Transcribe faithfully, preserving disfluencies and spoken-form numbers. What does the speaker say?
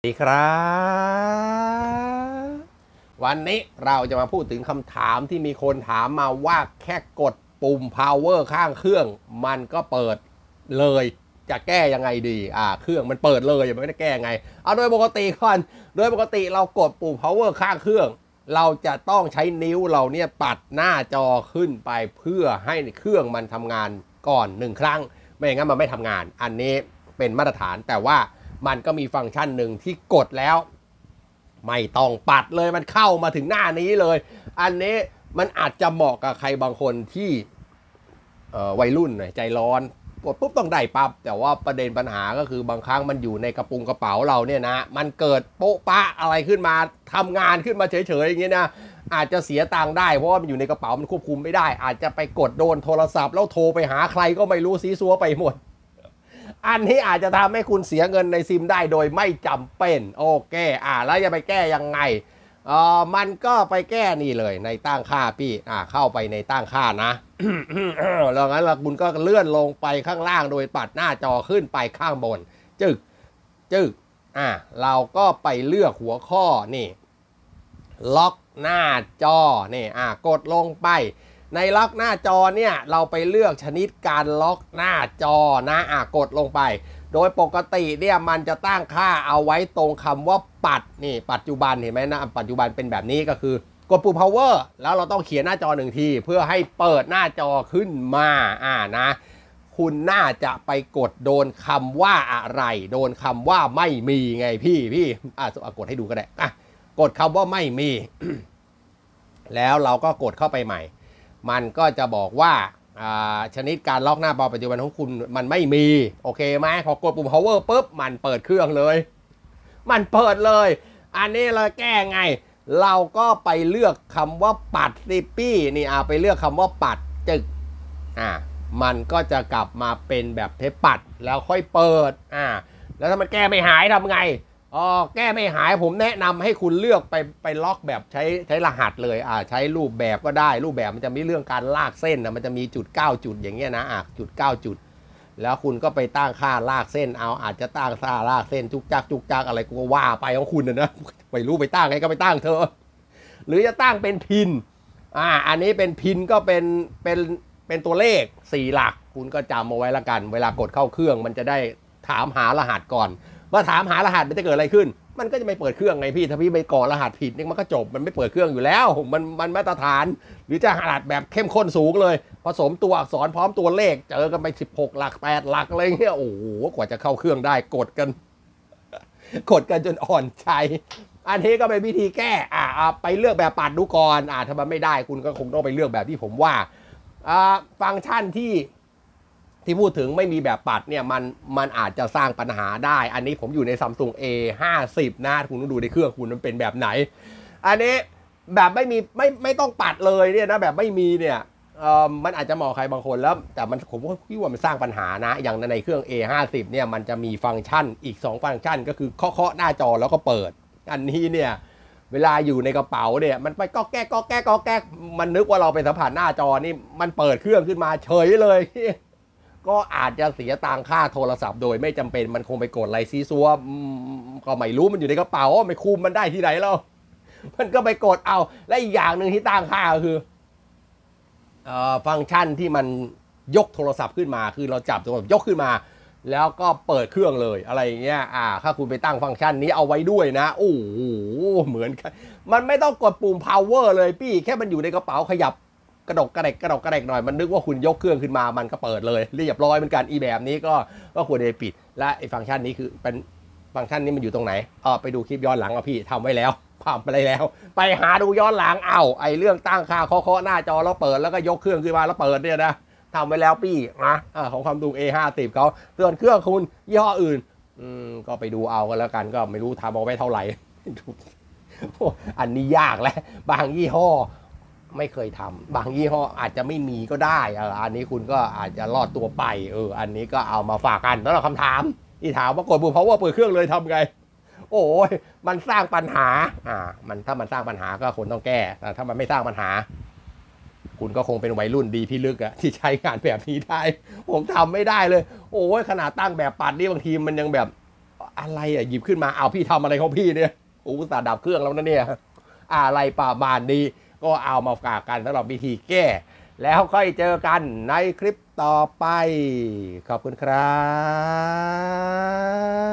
สวัสดีครับวันนี้เราจะมาพูดถึงคำถามที่มีคนถามมาว่าแค่กดปุ่ม power ข้างเครื่องมันก็เปิดเลยจะแก้ยังไงดีอ่าเครื่องมันเปิดเลยไม่ได้แก้ไงเอาโดยปกติก่อนโดยปกติเรากดปุ่ม power ข้างเครื่องเราจะต้องใช้นิ้วเราเนี่ยปัดหน้าจอขึ้นไปเพื่อให้เครื่องมันทำงานก่อนหนึ่งครั้งไม่อย่างนั้นมันไม่ทำงานอันนี้เป็นมาตรฐานแต่ว่ามันก็มีฟังก์ชันหนึ่งที่กดแล้วไม่ต้องปัดเลยมันเข้ามาถึงหน้านี้เลยอันนี้มันอาจจะเหมาะกับใครบางคนที่วัยรุ่นหน่อยใจร้อนกดปุ๊บต้องได้ปั๊บแต่ว่าประเด็นปัญหาก็คือบางครั้งมันอยู่ในกระปุกกระเป๋าเราเนี่ยนะมันเกิดโป๊ะปะอะไรขึ้นมาทำงานขึ้นมาเฉยๆอย่างเงี้ยนะอาจจะเสียตังค์ได้เพราะว่ามันอยู่ในกระเป๋ามันควบคุมไม่ได้อาจจะไปกดโดนโทรศัพท์แล้วโทรไปหาใครก็ไม่รู้ซีซัวไปหมดอันนี้อาจจะทำให้คุณเสียเงินในซิมได้โดยไม่จำเป็นโอเคอ่าแล้วจะไปแก้ยังไงเออมันก็ไปแก้นี่เลยในตั้งค่าพี่อ่าเข้าไปในตั้งค่านะ แล้วงั้นละคุณก็เลื่อนลงไปข้างล่างโดยปัดหน้าจอขึ้นไปข้างบนจึกจึกอ่าเราก็ไปเลือกหัวข้อนี่ล็อกหน้าจอนี่อ่ากดลงไปในล็อกหน้าจอเนี่ยเราไปเลือกชนิดการล็อกหน้าจอนะอ่ะกดลงไปโดยปกติเนี่ยมันจะตั้งค่าเอาไว้ตรงคำว่าปัดนี่ปัจจุบันเห็นไหมนะปัจจุบันเป็นแบบนี้ก็คือกดปุ่ม power แล้วเราต้องเขียนหน้าจอหนึ่งทีเพื่อให้เปิดหน้าจอขึ้นมาอ่านะคุณน่าจะไปกดโดนคำว่าอะไรโดนคำว่าไม่มีไงพี่พี่อ่ะกดให้ดูก็ได้อ่ะกดคำว่าไม่มี แล้วเราก็กดเข้าไปใหม่มันก็จะบอกว่าชนิดการล็อกหน้าจอปัจจุบันของคุณมันไม่มีโอเคไหมพอกดปุ่ม power ปุ๊บมันเปิดเครื่องเลยมันเปิดเลยอันนี้เราแก้ไงเราก็ไปเลือกคำว่าปัดซิปี้นี่อ่าไปเลือกคำว่าปัดจึกอ่ามันก็จะกลับมาเป็นแบบเทปปัดแล้วค่อยเปิดอ่าแล้วถ้ามันแก้ไม่หายทำไงอ๋อแก้ไม่หายผมแนะนำให้คุณเลือกไปไปล็อกแบบใช้ใช้รหัสเลยอ่าใช้รูปแบบก็ได้รูปแบบมันจะมีเรื่องการลากเส้นนะมันจะมีจุดเก้าจุดอย่างเงี้ยนะอ่ะจุดเก้าจุดแล้วคุณก็ไปตั้งค่าลากเส้นเอาอาจจะตั้งค่าลากเส้นจุกจักจุกจักอะไรกูก็ว่าไปของคุณนะนะไม่รู้ไปตั้งไงก็ไปตั้งเธอหรือจะตั้งเป็นพินอ่าอันนี้เป็นพินก็เป็นเป็นเป็นตัวเลขสี่หลักคุณก็จำเอาไว้ละกันเวลากดเข้าเครื่องมันจะได้ถามหารหัสก่อนว่าถามหารหัสมันจะเกิดอะไรขึ้นมันก็จะไม่เปิดเครื่องไงพี่ถ้าพี่ไปก่อรหัสผิดนี่มันก็จบมันไม่เปิดเครื่องอยู่แล้วมันมันมาตรฐานหรือจะรหัสแบบเข้มข้นสูงเลยผสมตัวอักษรพร้อมตัวเลขเจอกันไปสิบหกหลักแปดหลักอะไรเงี้ยโอ้โหกว่าจะเข้าเครื่องได้กดกันกดกันจนอ่อนใจอันนี้ก็เป็นวิธีแก้อ่าไปเลือกแบบปัดดูก่อนอ่าถ้ามันไม่ได้คุณก็คงต้องไปเลือกแบบที่ผมว่าอ่าฟังก์ชันที่ที่พูดถึงไม่มีแบบปัดเนี่ยมันมันอาจจะสร้างปัญหาได้อันนี้ผมอยู่ใน Samsung เอ ห้าสิบ นะคุณต้องดูในเครื่องคุณมันเป็นแบบไหนอันนี้แบบไม่มีไม่ไม่ต้องปัดเลยเนี่ยนะแบบไม่มีเนี่ยเอ่อมันอาจจะเหมาะใครบางคนแล้วแต่มันผมว่าพี่ว่ามันสร้างปัญหานะอย่างในเครื่อง เอ ห้าสิบ เนี่ยมันจะมีฟังก์ชันอีกสองฟังก์ชันก็คือเคาะๆหน้าจอแล้วก็เปิดอันนี้เนี่ยเวลาอยู่ในกระเป๋าเนี่ยมันไปก็แก้ก็แก้ก็แก้มันนึกว่าเราเป็นสัมผัสหน้าจอนี่มันเปิดเครื่องขึ้นมาเฉยเลยก็อาจจะเสียตังค่าโทรศัพท์โดยไม่จำเป็นมันคงไปกดไลซีซัวก็ไม่รู้มันอยู่ในกระเป๋าไม่คุมมันได้ที่ไหนแล้วมันก็ไปกดเอาและอีกอย่างหนึ่งที่ตั้งค่าก็คือฟังก์ชันที่มันยกโทรศัพท์ขึ้นมาคือเราจับโทรศัพท์ยกขึ้นมาแล้วก็เปิดเครื่องเลยอะไรอย่างเงี้ยอ่าถ้าคุณไปตั้งฟังก์ชันนี้เอาไว้ด้วยนะโอ้โหเหมือนกันมันไม่ต้องกดปุ่ม power เลยพี่แค่มันอยู่ในกระเป๋าขยับกระดกกระเดกกระดกกระเดกหน่อยมันนึกว่าคุณยกเครื่องขึ้นมามันก็เปิดเลยเรียบร้อยเหมือนกันอีแบบนี้ก็ก็ควรจะปิดและไอ้ฟังก์ชันนี้คือเป็นฟังก์ชันนี้มันอยู่ตรงไหนเออไปดูคลิปย้อนหลังอ่ะพี่ทำไว้แล้วทำไปแล้วไปหาดูย้อนหลังเอาไอ้เรื่องตั้งค่าเคาะๆหน้าจอแล้วเปิดแล้วก็ยกเครื่องขึ้นมาแล้วเปิดเนี่ยนะทำไว้แล้วพี่นะของความดู เอ ห้าสิบ เขาส่วนเครื่องคุณยี่ห้ออื่นอืมก็ไปดูเอากันแล้วกันก็ไม่รู้ทำเอาไว้เท่าไหร่อันนี้ยากแล้วบางยี่ห้อไม่เคยทำบางยี่ห้ออาจจะไม่มีก็ได้เอออันนี้คุณก็อาจจะรอดตัวไปเอออันนี้ก็เอามาฝากกันแล้วเราคำถามที่ถามว่ากดปุ่ม power เปิดเครื่องเลยทำไงโอ้ยมันสร้างปัญหาอ่ามันถ้ามันสร้างปัญหาก็คนต้องแก้แต่ถ้ามันไม่สร้างปัญหาคุณก็คงเป็นวัยรุ่นดีพิลึกอะที่ใช้งานแบบนี้ได้ผมทำไม่ได้เลยโอ้ยขนาดตั้งแบบปัดนี่บางทีมันยังแบบอะไรอ่ะหยิบขึ้นมาเอาพี่ทำอะไรของพี่เนี่ยอุตส่าห์ดับเครื่องแล้วนะเนี่ยอะไรประมาณนี้ก็เอามาฝากกันสำหรับวิธีแก้แล้วค่อยเจอกันในคลิปต่อไปขอบคุณครับ